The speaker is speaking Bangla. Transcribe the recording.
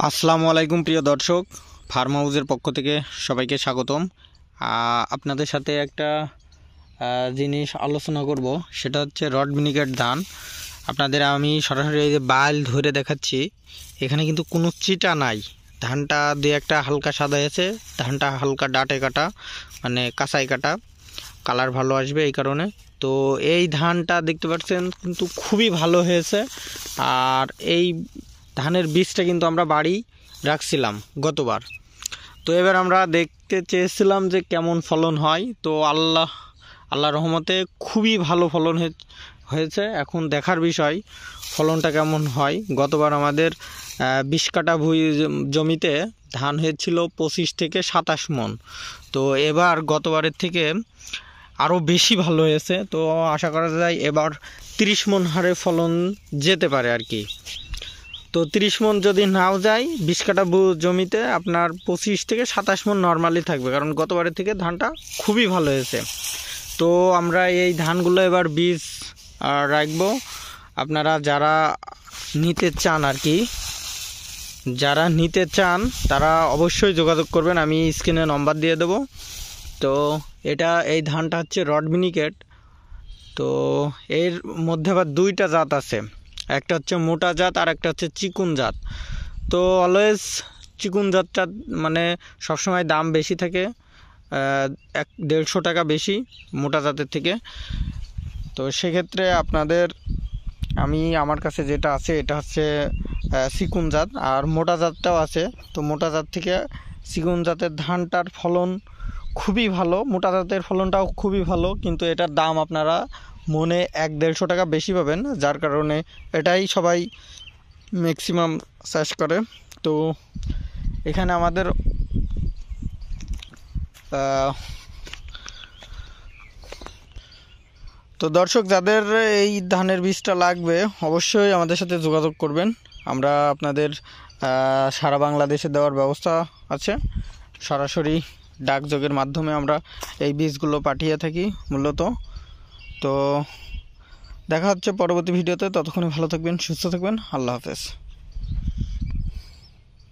আসসালামু আলাইকুম প্রিয় দর্শক, ফার্ম হাউসের পক্ষ থেকে সবাইকে স্বাগতম। আপনাদের সাথে একটা জিনিস আলোচনা করব, সেটা হচ্ছে রড মিনিকেট ধান। আপনাদের আমি সরাসরি এই যে বাল ধরে দেখাচ্ছি, এখানে কিন্তু কোনো চিটা নাই। ধানটা দিয়ে একটা হালকা সাদা আছে, ধানটা হালকা ডাটে কাটা, মানে কাঁচাই কাটা, কালার ভালো আসবে এই কারণে। তো এই ধানটা দেখতে পাচ্ছেন কিন্তু খুবই ভালো হয়েছে। আর এই ধানের বীজটা কিন্তু আমরা বাড়ি রাখছিলাম গতবার। তো এবার আমরা দেখতে চেয়েছিলাম যে কেমন ফলন হয়। তো আল্লাহ রহমতে খুবই ভালো ফলন হয়েছে। এখন দেখার বিষয় ফলনটা কেমন হয়। গতবার আমাদের 20 কাঠা জমিতে ধান হয়েছিল 25 থেকে 27 মণ। তো এবার গতবারের থেকে আরও বেশি ভালো হয়েছে। তো আশা করা যায় এবার 30 মণ হারে ফলন যেতে পারে আর কি। তো 30 মণ যদি নাও যায় 20 কাঠা জমিতে আপনার 25 থেকে 27 মণ নর্মালি থাকবে, কারণ গতবারের থেকে ধানটা খুবই ভালো হয়েছে। তো আমরা এই ধানগুলো এবার বীজ রাখবো। আপনারা যারা নিতে চান আর কি, যারা নিতে চান তারা অবশ্যই যোগাযোগ করবেন, আমি স্ক্রিনে নম্বর দিয়ে দেবো। তো এই ধানটা হচ্ছে রড মিনিকেট। তো এর মধ্যে আবার দুইটা জাত আছে, একটা হচ্ছে মোটা জাত আর একটা হচ্ছে চিকুন জাত। তো অলওয়েজ চিকুন জাতটা মানে সবসময় দাম বেশি থাকে, 150 টাকা বেশি মোটা জাতের থেকে। তো সেক্ষেত্রে আমার কাছে যেটা আছে এটা হচ্ছে চিকুন জাত, আর মোটা জাতটাও আছে। তো মোটা জাত থেকে চিকুন জাতের ধানটার ফলন খুবই ভালো, মোটা জাতের ফলনটাও খুবই ভালো, কিন্তু এটার দাম আপনারা মনে 150 টাকা বেশি পাবেন, যার কারণে এটাই সবাই ম্যাক্সিমাম চাষ করে। তো এখানে আমাদের তো দর্শক, যাদের এই ধানের বীজটা লাগবে অবশ্যই আমাদের সাথে যোগাযোগ করবেন। আমরা আপনাদের সারা বাংলাদেশে দেওয়ার ব্যবস্থা আছে। সরাসরি ডাকযোগের মাধ্যমে আমরা এই বীজগুলো পাঠিয়ে থাকি মূলত। তো দেখা হচ্ছে পরবর্তী ভিডিওতে। ততক্ষণে ভালো থাকবেন, সুস্থ থাকবেন। আল্লাহ হাফেজ।